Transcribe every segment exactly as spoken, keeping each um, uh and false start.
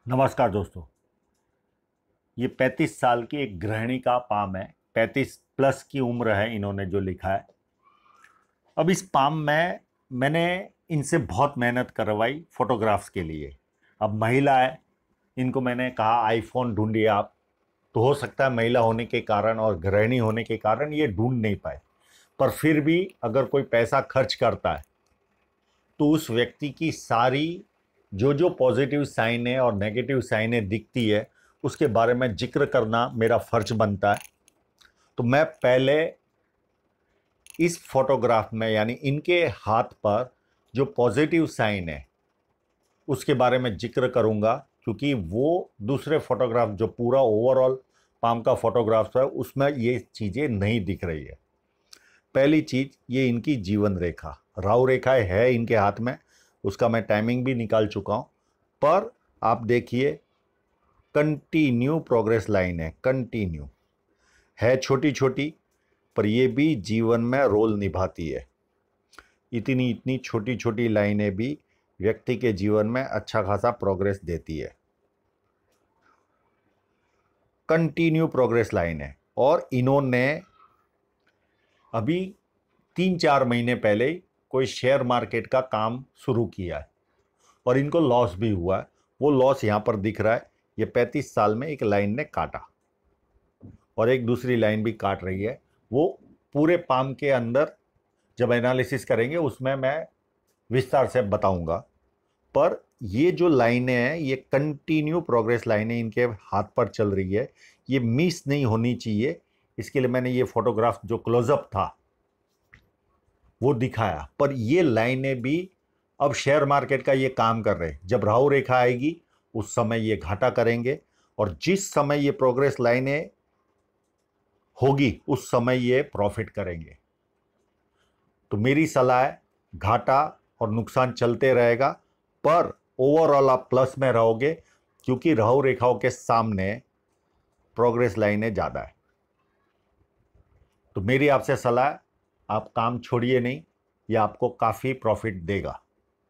नमस्कार दोस्तों। ये पैंतीस साल की एक गृहिणी का पाम है। पैंतीस प्लस की उम्र है इन्होंने जो लिखा है। अब इस पाम में मैंने इनसे बहुत मेहनत करवाई फोटोग्राफ्स के लिए। अब महिला है, इनको मैंने कहा आईफोन ढूंढिए आप। तो हो सकता है महिला होने के कारण और गृहिणी होने के कारण ये ढूंढ नहीं पाए, पर फिर भी अगर कोई पैसा खर्च करता है तो उस व्यक्ति की सारी जो जो पॉजिटिव साइन है और नेगेटिव साइनें दिखती है उसके बारे में जिक्र करना मेरा फर्ज बनता है। तो मैं पहले इस फोटोग्राफ में यानी इनके हाथ पर जो पॉजिटिव साइन है उसके बारे में जिक्र करूंगा, क्योंकि वो दूसरे फोटोग्राफ जो पूरा ओवरऑल पाम का फोटोग्राफ है उसमें ये चीज़ें नहीं दिख रही है। पहली चीज़, ये इनकी जीवन रेखा, राहु रेखा है इनके हाथ में, उसका मैं टाइमिंग भी निकाल चुका हूँ। पर आप देखिए कंटिन्यू प्रोग्रेस लाइन है, कंटिन्यू है, छोटी छोटी, पर ये भी जीवन में रोल निभाती है। इतनी इतनी छोटी छोटी लाइनें भी व्यक्ति के जीवन में अच्छा खासा प्रोग्रेस देती है। कंटिन्यू प्रोग्रेस लाइन है। और इन्होंने अभी तीन चार महीने पहले कोई शेयर मार्केट का काम शुरू किया है और इनको लॉस भी हुआ है। वो लॉस यहाँ पर दिख रहा है। ये पैंतीस साल में एक लाइन ने काटा और एक दूसरी लाइन भी काट रही है। वो पूरे पाम के अंदर जब एनालिसिस करेंगे उसमें मैं विस्तार से बताऊंगा। पर ये जो लाइनें हैं ये कंटिन्यू प्रोग्रेस लाइनें इनके हाथ पर चल रही है, ये मिस नहीं होनी चाहिए। इसके लिए मैंने ये फोटोग्राफ जो क्लोजअप था वो दिखाया। पर ये लाइनें भी अब शेयर मार्केट का ये काम कर रहे हैं। जब राहु रेखा आएगी उस समय ये घाटा करेंगे और जिस समय ये प्रोग्रेस लाइनें होगी उस समय ये प्रॉफिट करेंगे। तो मेरी सलाह है, घाटा और नुकसान चलते रहेगा पर ओवरऑल आप प्लस में रहोगे, क्योंकि राहु रेखाओं के सामने प्रोग्रेस लाइनें ज़्यादा है। तो मेरी आपसे सलाह है, आप काम छोड़िए नहीं, यह आपको काफ़ी प्रॉफिट देगा।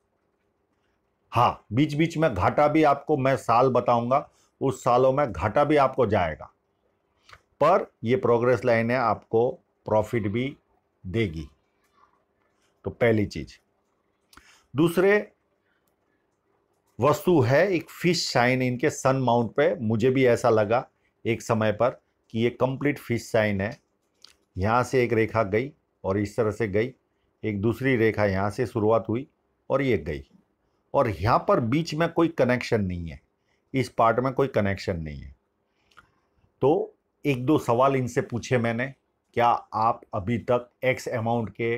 हाँ, बीच बीच में घाटा भी आपको मैं साल बताऊंगा, उस सालों में घाटा भी आपको जाएगा, पर यह प्रोग्रेस लाइनें आपको प्रॉफिट भी देगी। तो पहली चीज। दूसरे वस्तु है एक फिश साइन इनके सन माउंट पे। मुझे भी ऐसा लगा एक समय पर कि ये कंप्लीट फिश साइन है। यहाँ से एक रेखा गई और इस तरह से गई, एक दूसरी रेखा यहाँ से शुरुआत हुई और ये गई, और यहाँ पर बीच में कोई कनेक्शन नहीं है, इस पार्ट में कोई कनेक्शन नहीं है। तो एक दो सवाल इनसे पूछे मैंने, क्या आप अभी तक एक्स अमाउंट के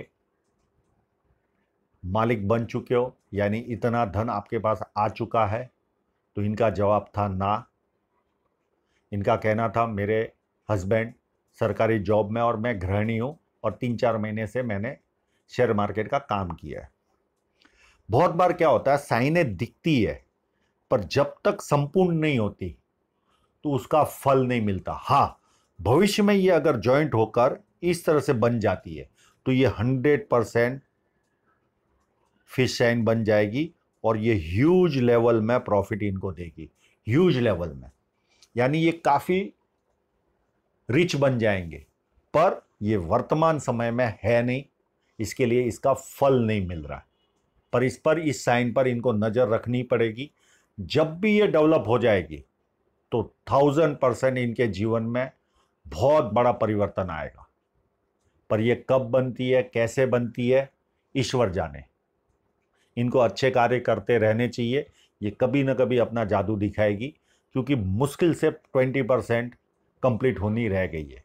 मालिक बन चुके हो, यानी इतना धन आपके पास आ चुका है? तो इनका जवाब था ना। इनका कहना था मेरे हस्बैंड सरकारी जॉब में और मैं गृहिणी हूँ और तीन चार महीने से मैंने शेयर मार्केट का काम किया है। बहुत बार क्या होता है, साइनें दिखती है पर जब तक संपूर्ण नहीं होती तो उसका फल नहीं मिलता। हाँ, भविष्य में ये अगर जॉइंट होकर इस तरह से बन जाती है तो ये हंड्रेड परसेंट फिश साइन बन जाएगी और ये ह्यूज लेवल में प्रॉफिट इनको देगी, ह्यूज लेवल में, यानी ये काफ़ी रिच बन जाएंगे। पर ये वर्तमान समय में है नहीं, इसके लिए इसका फल नहीं मिल रहा है। पर इस पर इस साइन पर इनको नज़र रखनी पड़ेगी। जब भी ये डेवलप हो जाएगी तो थाउजेंड परसेंट इनके जीवन में बहुत बड़ा परिवर्तन आएगा। पर ये कब बनती है, कैसे बनती है, ईश्वर जाने। इनको अच्छे कार्य करते रहने चाहिए, ये कभी ना कभी अपना जादू दिखाएगी, क्योंकि मुश्किल से ट्वेंटी परसेंट कंप्लीट होनी रह गई है।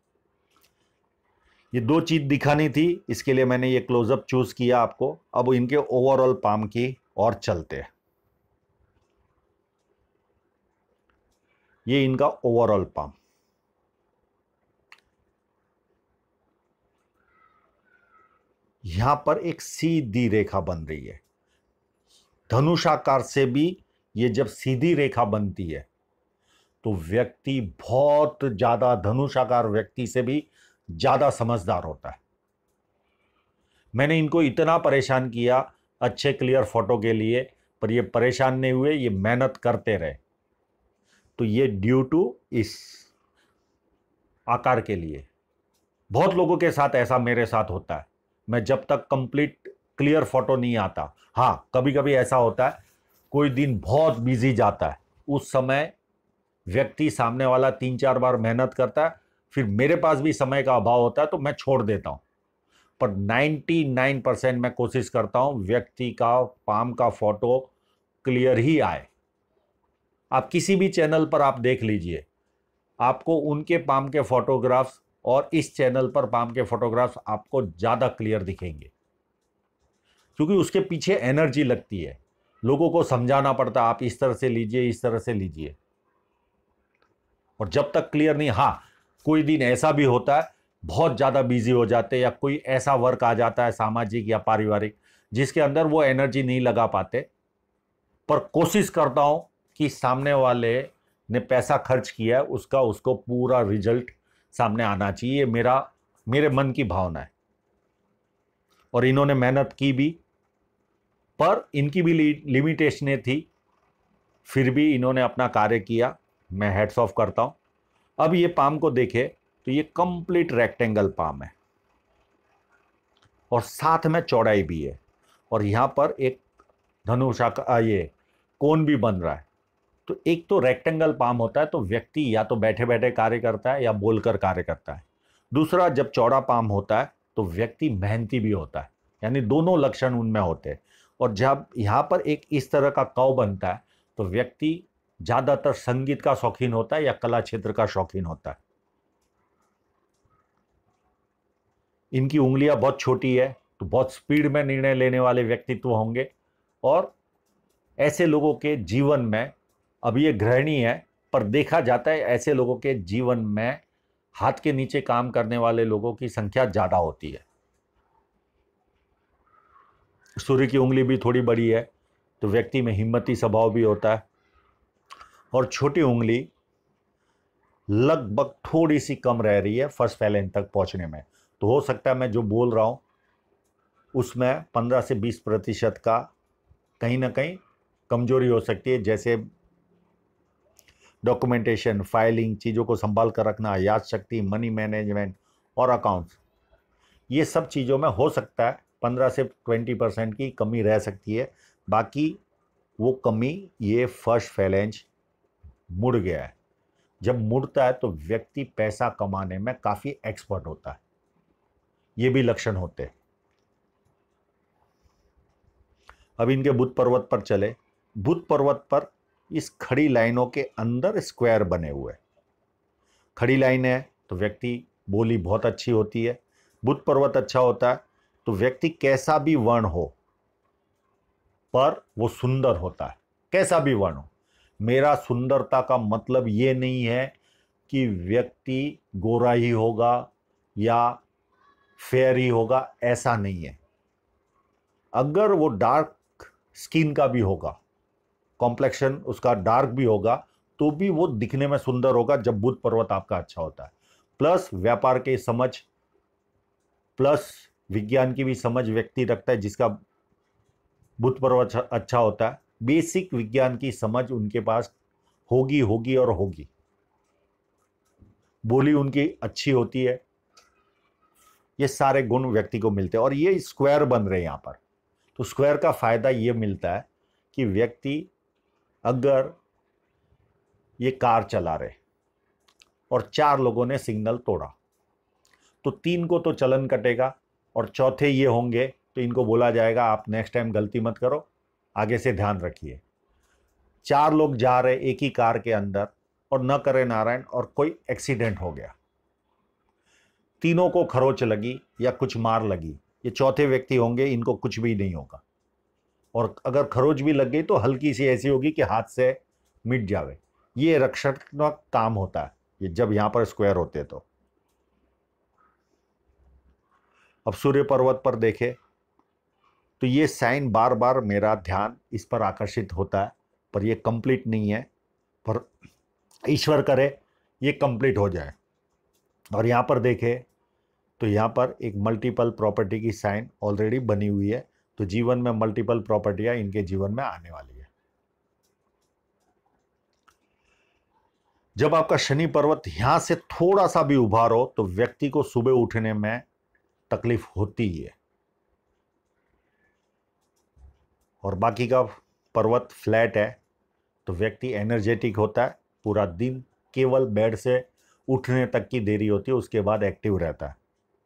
ये दो चीज दिखानी थी, इसके लिए मैंने ये क्लोजअप चूज किया आपको। अब इनके ओवरऑल पाम की और चलते हैं। ये इनका ओवरऑल पाम, यहां पर एक सीधी रेखा बन रही है। धनुषाकार से भी ये जब सीधी रेखा बनती है तो व्यक्ति बहुत ज्यादा, धनुषाकार व्यक्ति से भी ज्यादा समझदार होता है। मैंने इनको इतना परेशान किया अच्छे क्लियर फोटो के लिए, पर ये परेशान नहीं हुए, ये मेहनत करते रहे। तो ये ड्यू टू इस आकार के लिए। बहुत लोगों के साथ ऐसा मेरे साथ होता है, मैं जब तक कंप्लीट क्लियर फोटो नहीं आता, हाँ कभी कभी ऐसा होता है कोई दिन बहुत बिजी जाता है, उस समय व्यक्ति सामने वाला तीन चार बार मेहनत करता है, फिर मेरे पास भी समय का अभाव होता है तो मैं छोड़ देता हूं। पर निन्यानवे परसेंट मैं कोशिश करता हूं व्यक्ति का पाम का फोटो क्लियर ही आए। आप किसी भी चैनल पर आप देख लीजिए, आपको उनके पाम के फोटोग्राफ्स और इस चैनल पर पाम के फोटोग्राफ्स आपको ज्यादा क्लियर दिखेंगे, क्योंकि उसके पीछे एनर्जी लगती है। लोगों को समझाना पड़ता है आप इस तरह से लीजिए, इस तरह से लीजिए, और जब तक क्लियर नहीं, हाँ कोई दिन ऐसा भी होता है बहुत ज्यादा बिजी हो जाते हैं या कोई ऐसा वर्क आ जाता है सामाजिक या पारिवारिक जिसके अंदर वो एनर्जी नहीं लगा पाते, पर कोशिश करता हूं कि सामने वाले ने पैसा खर्च किया है उसका उसको पूरा रिजल्ट सामने आना चाहिए। मेरा मेरे मन की भावना है, और इन्होंने मेहनत की भी, पर इनकी भी लिमिटेशनें थी, फिर भी इन्होंने अपना कार्य किया, मैं हेड्स ऑफ करता हूं। अब ये पाम को देखे तो ये कंप्लीट रेक्टेंगल पाम है और साथ में चौड़ाई भी है, और यहां पर एक धनुषाकार ये कोन भी बन रहा है। तो एक तो रेक्टेंगल पाम होता है तो व्यक्ति या तो बैठे बैठे कार्य करता है या बोलकर कार्य करता है। दूसरा, जब चौड़ा पाम होता है तो व्यक्ति मेहनती भी होता है, यानी दोनों लक्षण उनमें होते हैं। और जब यहां पर एक इस तरह का कव बनता है तो व्यक्ति ज्यादातर संगीत का शौकीन होता है या कला क्षेत्र का शौकीन होता है। इनकी उंगलियां बहुत छोटी है तो बहुत स्पीड में निर्णय लेने वाले व्यक्तित्व होंगे, और ऐसे लोगों के जीवन में, अब ये गृहिणी है पर देखा जाता है ऐसे लोगों के जीवन में हाथ के नीचे काम करने वाले लोगों की संख्या ज्यादा होती है। सूर्य की उंगली भी थोड़ी बड़ी है तो व्यक्ति में हिम्मती स्वभाव भी होता है, और छोटी उंगली लगभग थोड़ी सी कम रह रही है फर्स्ट फैलेंज तक पहुंचने में। तो हो सकता है मैं जो बोल रहा हूं उसमें पंद्रह से बीस प्रतिशत का कहीं ना कहीं कमजोरी हो सकती है, जैसे डॉक्यूमेंटेशन, फाइलिंग, चीज़ों को संभाल कर रखना, याद शक्ति, मनी मैनेजमेंट और अकाउंट्स, ये सब चीज़ों में हो सकता है पंद्रह से बीस परसेंट की कमी रह सकती है। बाकी वो कमी ये फर्स्ट फैलेंज मुड़ गया है। जब मुड़ता है तो व्यक्ति पैसा कमाने में काफ़ी एक्सपर्ट होता है, ये भी लक्षण होते हैं। अब इनके बुध पर्वत पर चले। बुध पर्वत पर इस खड़ी लाइनों के अंदर स्क्वायर बने हुए, खड़ी लाइन है तो व्यक्ति बोली बहुत अच्छी होती है। बुध पर्वत अच्छा होता है तो व्यक्ति कैसा भी वर्ण हो पर वो सुंदर होता है, कैसा भी वर्ण हो। मेरा सुंदरता का मतलब ये नहीं है कि व्यक्ति गोरा ही होगा या फेयर ही होगा, ऐसा नहीं है। अगर वो डार्क स्किन का भी होगा, कॉम्प्लेक्शन उसका डार्क भी होगा, तो भी वो दिखने में सुंदर होगा जब बुध पर्वत आपका अच्छा होता है। प्लस व्यापार की समझ, प्लस विज्ञान की भी समझ व्यक्ति रखता है जिसका बुध पर्वत अच्छा होता है। बेसिक विज्ञान की समझ उनके पास होगी होगी और होगी। बोली उनकी अच्छी होती है। ये सारे गुण व्यक्ति को मिलते हैं, और ये स्क्वायर बन रहे हैं यहां पर। तो स्क्वायर का फायदा ये मिलता है कि व्यक्ति अगर ये कार चला रहे और चार लोगों ने सिग्नल तोड़ा तो तीन को तो चलन कटेगा, और चौथे ये होंगे तो इनको बोला जाएगा आप नेक्स्ट टाइम गलती मत करो, आगे से ध्यान रखिए। चार लोग जा रहे एक ही कार के अंदर और न करे नारायण और कोई एक्सीडेंट हो गया, तीनों को खरोच लगी या कुछ मार लगी, ये चौथे व्यक्ति होंगे, इनको कुछ भी नहीं होगा। और अगर खरोच भी लग गई तो हल्की सी ऐसी होगी कि हाथ से मिट जावे। ये रक्षात्मक काम होता है ये जब यहां पर स्क्वायर होते तो। अब सूर्य पर्वत पर देखे तो ये साइन बार बार मेरा ध्यान इस पर आकर्षित होता है, पर ये कंप्लीट नहीं है, पर ईश्वर करे ये कंप्लीट हो जाए। और यहाँ पर देखे तो यहाँ पर एक मल्टीपल प्रॉपर्टी की साइन ऑलरेडी बनी हुई है, तो जीवन में मल्टीपल प्रॉपर्टियां इनके जीवन में आने वाली है। जब आपका शनि पर्वत यहां से थोड़ा सा भी उभार हो तो व्यक्ति को सुबह उठने में तकलीफ होती है, और बाकी का पर्वत फ्लैट है तो व्यक्ति एनर्जेटिक होता है, पूरा दिन केवल बेड से उठने तक की देरी होती है, उसके बाद एक्टिव रहता है।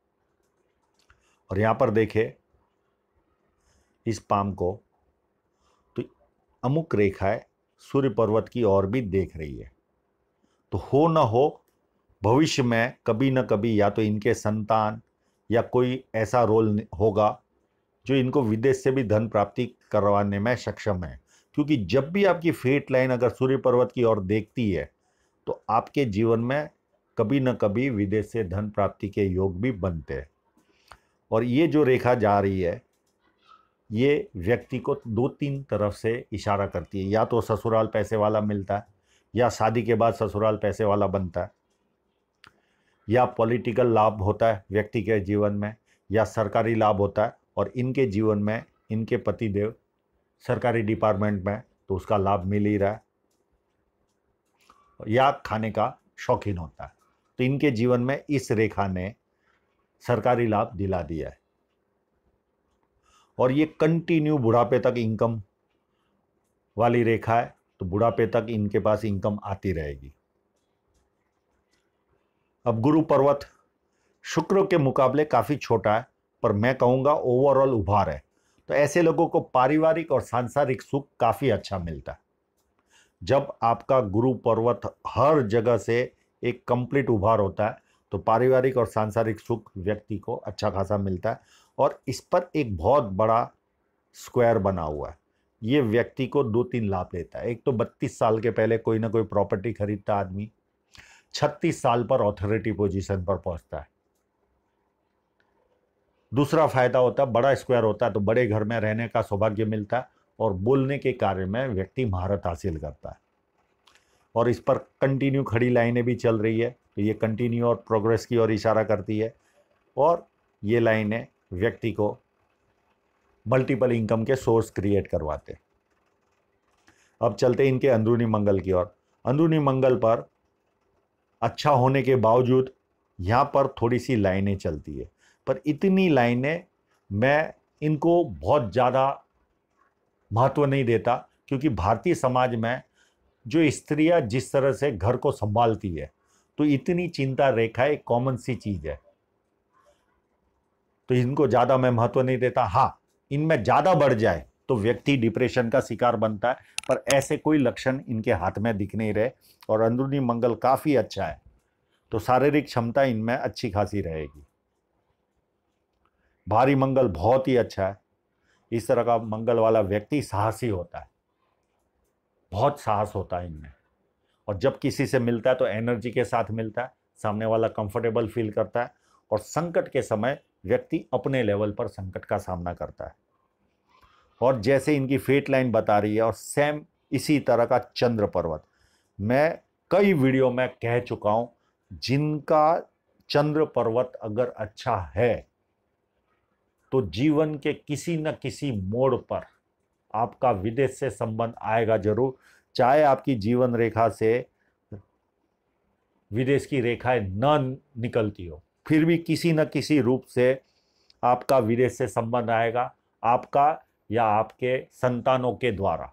और यहां पर देखे इस पाम को तो अमुक रेखाएं सूर्य पर्वत की ओर भी देख रही है, तो हो ना हो भविष्य में कभी ना कभी या तो इनके संतान या कोई ऐसा रोल होगा जो इनको विदेश से भी धन प्राप्ति करवाने में सक्षम है। क्योंकि जब भी आपकी फेट लाइन अगर सूर्य पर्वत की ओर देखती है तो आपके जीवन में कभी न कभी विदेश से धन प्राप्ति के योग भी बनते हैं। और ये जो रेखा जा रही है ये व्यक्ति को दो तीन तरफ से इशारा करती है, या तो ससुराल पैसे वाला मिलता है, या शादी के बाद ससुराल पैसे वाला बनता है, या पॉलिटिकल लाभ होता है व्यक्ति के जीवन में, या सरकारी लाभ होता है और इनके जीवन में इनके पतिदेव सरकारी डिपार्टमेंट में तो उसका लाभ मिल ही रहा है, या खाने का शौकीन होता है तो इनके जीवन में इस रेखा ने सरकारी लाभ दिला दिया है। और ये कंटिन्यू बुढ़ापे तक इनकम वाली रेखा है, तो बुढ़ापे तक इनके पास इनकम आती रहेगी। अब गुरु पर्वत शुक्र के मुकाबले काफी छोटा है, पर मैं कहूंगा ओवरऑल उभार है, तो ऐसे लोगों को पारिवारिक और सांसारिक सुख काफी अच्छा मिलता है। जब आपका गुरु पर्वत हर जगह से एक कंप्लीट उभार होता है तो पारिवारिक और सांसारिक सुख व्यक्ति को अच्छा खासा मिलता है। और इस पर एक बहुत बड़ा स्क्वायर बना हुआ है, ये व्यक्ति को दो तीन लाभ देता है। एक तो बत्तीस साल के पहले कोई ना कोई प्रॉपर्टी खरीदता आदमी, छत्तीस साल पर ऑथोरिटी पोजीशन पर पहुंचता है। दूसरा फायदा होता है बड़ा स्क्वायर होता है तो बड़े घर में रहने का सौभाग्य मिलता है, और बोलने के कार्य में व्यक्ति महारत हासिल करता है। और इस पर कंटिन्यू खड़ी लाइनें भी चल रही है, तो ये कंटिन्यू और प्रोग्रेस की ओर इशारा करती है, और ये लाइनें व्यक्ति को मल्टीपल इनकम के सोर्स क्रिएट करवाते। अब चलते इनके अंदरूनी मंगल की ओर। अंदरूनी मंगल पर अच्छा होने के बावजूद यहाँ पर थोड़ी सी लाइनें चलती है, पर इतनी लाइनें मैं इनको बहुत ज़्यादा महत्व नहीं देता, क्योंकि भारतीय समाज में जो स्त्रियां जिस तरह से घर को संभालती है तो इतनी चिंता रेखा एक कॉमन सी चीज है, तो इनको ज़्यादा मैं महत्व नहीं देता। हाँ, इनमें ज़्यादा बढ़ जाए तो व्यक्ति डिप्रेशन का शिकार बनता है, पर ऐसे कोई लक्षण इनके हाथ में दिख नहीं रहे। और अंदरूनी मंगल काफ़ी अच्छा है, तो शारीरिक क्षमता इनमें अच्छी खासी रहेगी। भारी मंगल बहुत ही अच्छा है। इस तरह का मंगल वाला व्यक्ति साहसी होता है, बहुत साहस होता है इनमें, और जब किसी से मिलता है तो एनर्जी के साथ मिलता है, सामने वाला कंफर्टेबल फील करता है, और संकट के समय व्यक्ति अपने लेवल पर संकट का सामना करता है। और जैसे इनकी फेट लाइन बता रही है, और सेम इसी तरह का चंद्र पर्वत मैं कई वीडियो में कह चुका हूं, जिनका चंद्र पर्वत अगर अच्छा है तो जीवन के किसी न किसी मोड़ पर आपका विदेश से संबंध आएगा जरूर। चाहे आपकी जीवन रेखा से विदेश की रेखाएं न निकलती हो, फिर भी किसी न किसी रूप से आपका विदेश से संबंध आएगा, आपका या आपके संतानों के द्वारा।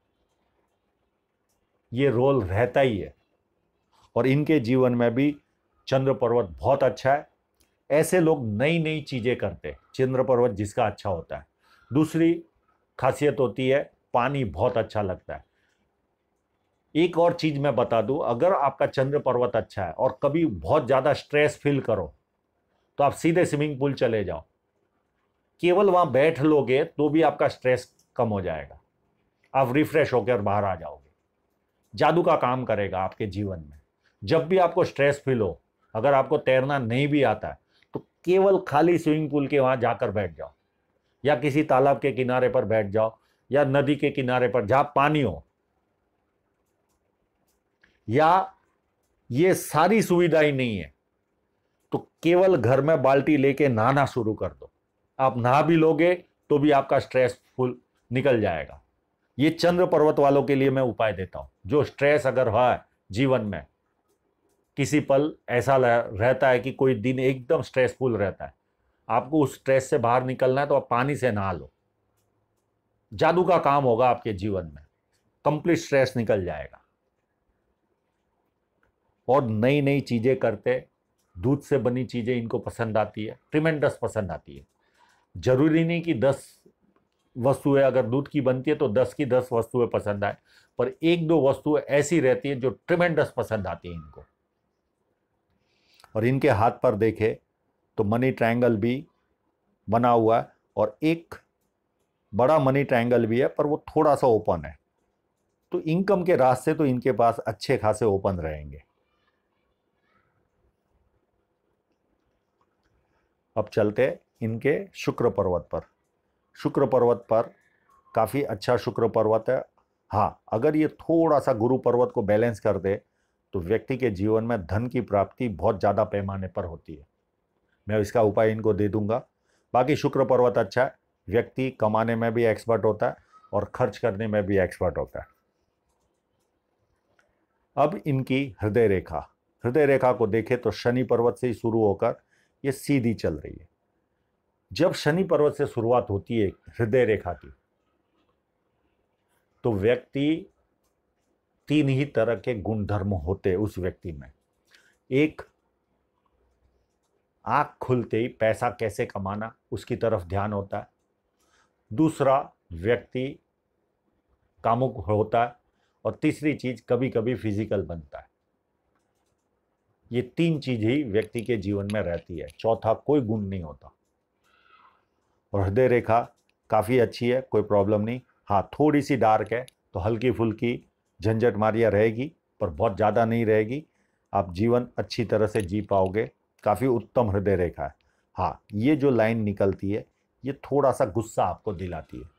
ये रोल रहता ही है, और इनके जीवन में भी चंद्र पर्वत बहुत अच्छा है। ऐसे लोग नई नई चीजें करते, चंद्र पर्वत जिसका अच्छा होता है। दूसरी खासियत होती है पानी बहुत अच्छा लगता है। एक और चीज मैं बता दूं, अगर आपका चंद्र पर्वत अच्छा है और कभी बहुत ज्यादा स्ट्रेस फील करो तो आप सीधे स्विमिंग पूल चले जाओ, केवल वहां बैठ लोगे तो भी आपका स्ट्रेस कम हो जाएगा, आप रिफ्रेश होकर बाहर आ जाओगे। जादू का काम करेगा आपके जीवन में। जब भी आपको स्ट्रेस फील हो, अगर आपको तैरना नहीं भी आता है तो केवल खाली स्विमिंग पूल के वहां जाकर बैठ जाओ, या किसी तालाब के किनारे पर बैठ जाओ, या नदी के किनारे पर जहां पानी हो, या ये सारी सुविधा ही नहीं है तो केवल घर में बाल्टी लेके नहाना शुरू कर दो। आप नहा भी लोगे तो भी आपका स्ट्रेस फुल निकल जाएगा। ये चंद्र पर्वत वालों के लिए मैं उपाय देता हूं, जो स्ट्रेस अगर है जीवन में किसी पल ऐसा रहता है कि कोई दिन एकदम स्ट्रेसफुल रहता है, आपको उस स्ट्रेस से बाहर निकलना है तो आप पानी से नहा लो, जादू का काम होगा आपके जीवन में, कंप्लीट स्ट्रेस निकल जाएगा। और नई नई चीजें करते, दूध से बनी चीजें इनको पसंद आती है, ट्रिमेंडस पसंद आती है। जरूरी नहीं कि दस वस्तुएं अगर दूध की बनती है तो दस की दस वस्तुएं पसंद आए, पर एक दो वस्तुएं ऐसी रहती है जो ट्रिमेंडस पसंद आती है इनको। और इनके हाथ पर देखे तो मनी ट्रायंगल भी बना हुआ है और एक बड़ा मनी ट्रायंगल भी है, पर वो थोड़ा सा ओपन है, तो इनकम के रास्ते तो इनके पास अच्छे खासे ओपन रहेंगे। अब चलते इनके शुक्र पर्वत पर। शुक्र पर्वत पर काफ़ी अच्छा शुक्र पर्वत है। हाँ, अगर ये थोड़ा सा गुरु पर्वत को बैलेंस कर दे तो व्यक्ति के जीवन में धन की प्राप्ति बहुत ज़्यादा पैमाने पर होती है। मैं इसका उपाय इनको दे दूंगा। बाकी शुक्र पर्वत अच्छा है, व्यक्ति कमाने में भी एक्सपर्ट होता है और खर्च करने में भी एक्सपर्ट होता है। अब इनकी हृदय रेखा, हृदय रेखा को देखें तो शनि पर्वत से ही शुरू होकर ये सीधी चल रही है। जब शनि पर्वत से शुरुआत होती है हृदय रेखा की, तो व्यक्ति तीन ही तरह के गुणधर्म होते हैं उस व्यक्ति में। एक, आंख खुलते ही पैसा कैसे कमाना उसकी तरफ ध्यान होता है। दूसरा, व्यक्ति कामुक होता है। और तीसरी चीज, कभी कभी फिजिकल बनता है। ये तीन चीज ही व्यक्ति के जीवन में रहती है, चौथा कोई गुण नहीं होता। और हृदय रेखा काफी अच्छी है, कोई प्रॉब्लम नहीं। हाँ, थोड़ी सी डार्क है तो हल्की फुल्की झंझट मारिया रहेगी, पर बहुत ज़्यादा नहीं रहेगी। आप जीवन अच्छी तरह से जी पाओगे। काफ़ी उत्तम हृदय रेखा है। हाँ, ये जो लाइन निकलती है ये थोड़ा सा गुस्सा आपको दिलाती है।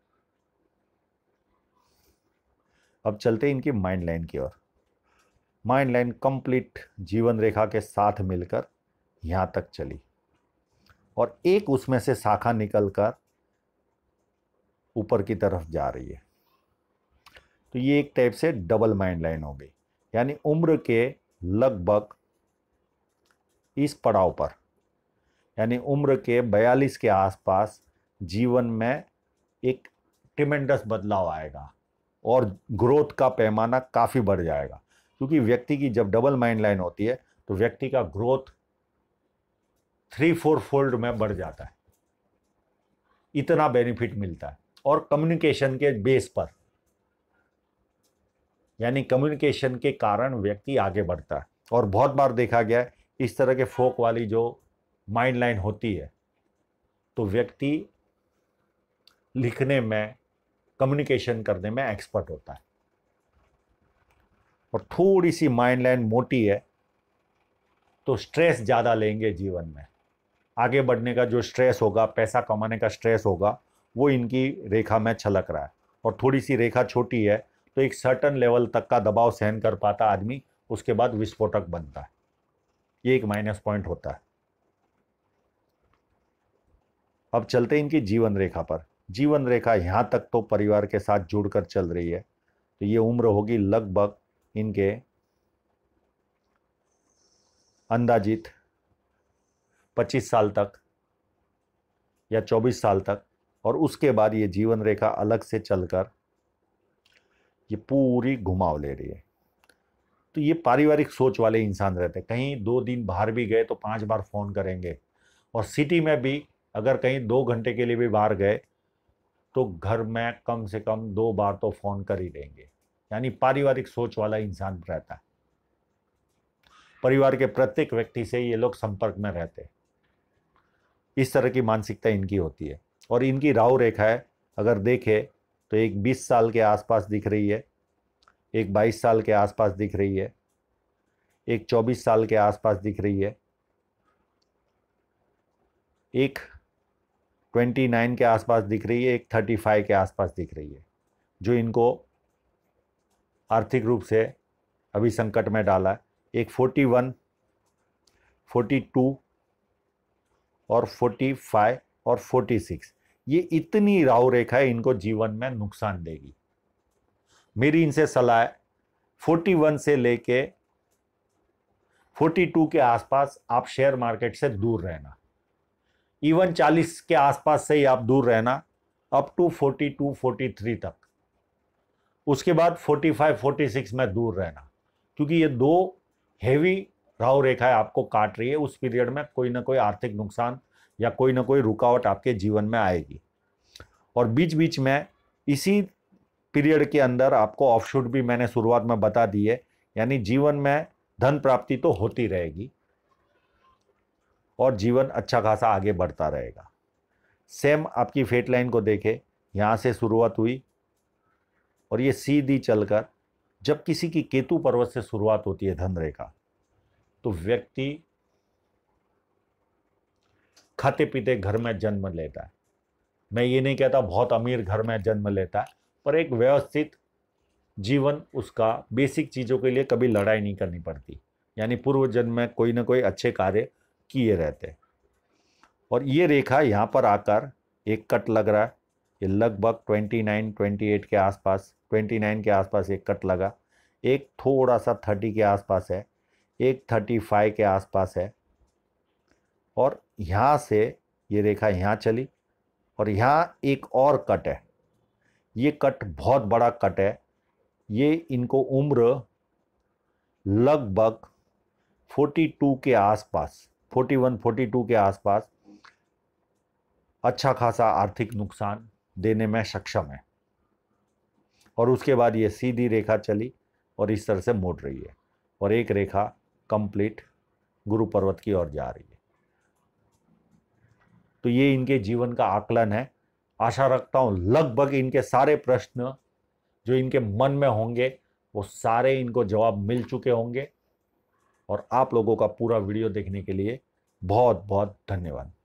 अब चलते हैं इनकी माइंड लाइन की ओर। माइंड लाइन कंप्लीट जीवन रेखा के साथ मिलकर यहाँ तक चली और एक उसमें से शाखा निकलकर ऊपर की तरफ जा रही है। तो ये एक टाइप से डबल माइंड लाइन हो गई, यानी उम्र के लगभग इस पड़ाव पर, यानी उम्र के बयालीस के आसपास जीवन में एक ट्रिमेंडस बदलाव आएगा और ग्रोथ का पैमाना काफ़ी बढ़ जाएगा। क्योंकि व्यक्ति की जब डबल माइंड लाइन होती है तो व्यक्ति का ग्रोथ थ्री फोर फोल्ड में बढ़ जाता है, इतना बेनिफिट मिलता है। और कम्युनिकेशन के बेस पर, यानी कम्युनिकेशन के कारण व्यक्ति आगे बढ़ता है। और बहुत बार देखा गया है इस तरह के फोक वाली जो माइंड लाइन होती है तो व्यक्ति लिखने में, कम्युनिकेशन करने में एक्सपर्ट होता है। और थोड़ी सी माइंड लाइन मोटी है तो स्ट्रेस ज़्यादा लेंगे जीवन में। आगे बढ़ने का जो स्ट्रेस होगा, पैसा कमाने का स्ट्रेस होगा, वो इनकी रेखा में छलक रहा है। और थोड़ी सी रेखा छोटी है तो एक सर्टन लेवल तक का दबाव सहन कर पाता आदमी, उसके बाद विस्फोटक बनता है। ये एक माइनस पॉइंट होता है। अब चलते हैं इनकी जीवन रेखा पर। जीवन रेखा यहाँ तक तो परिवार के साथ जुड़कर चल रही है, तो ये उम्र होगी लगभग इनके अंदाजित पच्चीस साल तक या चौबीस साल तक। और उसके बाद ये जीवन रेखा अलग से चलकर ये पूरी घुमाव ले रही है। तो ये पारिवारिक सोच वाले इंसान रहते हैं। कहीं दो दिन बाहर भी गए तो पांच बार फ़ोन करेंगे, और सिटी में भी अगर कहीं दो घंटे के लिए भी बाहर गए तो घर में कम से कम दो बार तो फ़ोन कर ही लेंगे। यानी पारिवारिक सोच वाला इंसान रहता है। परिवार के प्रत्येक व्यक्ति से ये लोग संपर्क में रहते हैं। इस तरह की मानसिकता इनकी होती है। और इनकी राहु रेखा है, अगर देखें तो एक बीस साल के आसपास दिख रही है, एक बाईस साल के आसपास दिख रही है, एक चौबीस साल के आसपास दिख रही है, एक उनतीस के आसपास दिख रही है, एक पैंतीस के आसपास दिख रही है, जो इनको आर्थिक रूप से अभी संकट में डाला है। एक इकतालीस, बयालीस और पैंतालीस और छियालीस, ये इतनी राहु रेखा है, इनको जीवन में नुकसान देगी। मेरी इनसे सलाह है इकतालीस से लेके बयालीस के आसपास आप शेयर मार्केट से दूर रहना, इवन चालीस के आसपास से ही आप दूर रहना अप टू बयालीस, तैंतालीस तक। उसके बाद पैंतालीस, छियालीस में दूर रहना, क्योंकि ये दो हेवी राहु रेखाएं आपको काट रही है। उस पीरियड में कोई ना कोई आर्थिक नुकसान या कोई ना कोई रुकावट आपके जीवन में आएगी। और बीच बीच में इसी पीरियड के अंदर आपको ऑफशूट भी मैंने शुरुआत में बता दी है, यानी जीवन में धन प्राप्ति तो होती रहेगी और जीवन अच्छा खासा आगे बढ़ता रहेगा। सेम आपकी फेट लाइन को देखें, यहाँ से शुरुआत हुई और ये सीधी चलकर जब किसी की केतु पर्वत से शुरुआत होती है धन रेखा, तो व्यक्ति खाते पीते घर में जन्म लेता है। मैं ये नहीं कहता बहुत अमीर घर में जन्म लेता है, पर एक व्यवस्थित जीवन, उसका बेसिक चीज़ों के लिए कभी लड़ाई नहीं करनी पड़ती, यानी पूर्व जन्म में कोई ना कोई अच्छे कार्य किए रहते। और ये रेखा यहाँ पर आकर एक कट लग रहा है, ये लगभग उनतीस, अट्ठाईस के आसपास, उनतीस के आसपास एक कट लगा, एक थोड़ा सा तीस के आसपास है, एक पैंतीस के आसपास है, और यहाँ से ये रेखा यहाँ चली और यहाँ एक और कट है। ये कट बहुत बड़ा कट है, ये इनको उम्र लगभग बयालीस के आसपास, इकतालीस, बयालीस के आसपास अच्छा खासा आर्थिक नुकसान देने में सक्षम है। और उसके बाद ये सीधी रेखा चली और इस तरह से मोड़ रही है और एक रेखा कंप्लीट गुरु पर्वत की ओर जा रही है। तो ये इनके जीवन का आकलन है। आशा रखता हूं लगभग इनके सारे प्रश्न जो इनके मन में होंगे वो सारे इनको जवाब मिल चुके होंगे। और आप लोगों का पूरा वीडियो देखने के लिए बहुत बहुत धन्यवाद।